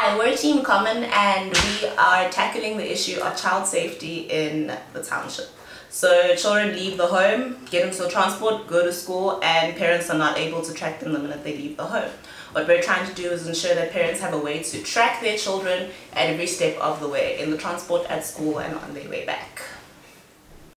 Hi, we're Team Common and we are tackling the issue of child safety in the township. So children leave the home, get into the transport, go to school, and parents are not able to track them the minute they leave the home. What we're trying to do is ensure that parents have a way to track their children at every step of the way, in the transport, at school, and on their way back.